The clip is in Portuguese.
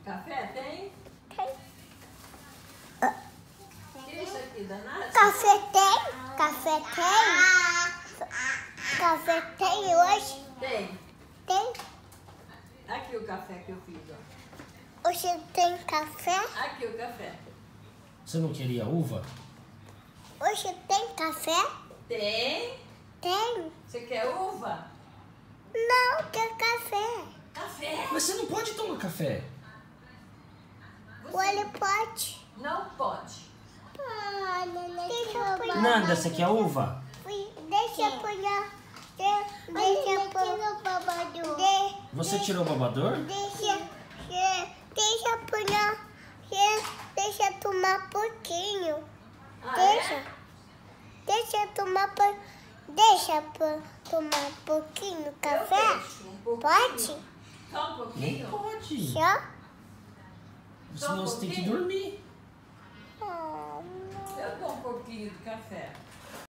Café tem? Tem. O que é isso aqui, danado? Café tem? Café tem? Café tem hoje? Tem. Tem? Aqui o café que eu fiz, ó. Hoje tem café? Aqui o café. Você não queria uva? Hoje tem café? Tem? Tem. Você quer uva? Não, quer café. Café? Mas você não pode tomar café. Olha, pode. Não pode. Ah, deixa eu pôr. Nanda, você quer uva? Deixa eu pôr. Deixa eu pôr. babador. Você tirou o babador? Deixa eu pôr. Deixa eu tomar pouquinho. Ah, Deixa. é? Deixa eu tomar Deixa eu tomar um pouquinho café? Eu deixo um pouquinho. Pode? Só um Nem pouquinho? pode. Só? Senão você tem que dormir. Ah, Eu dou um pouquinho de café.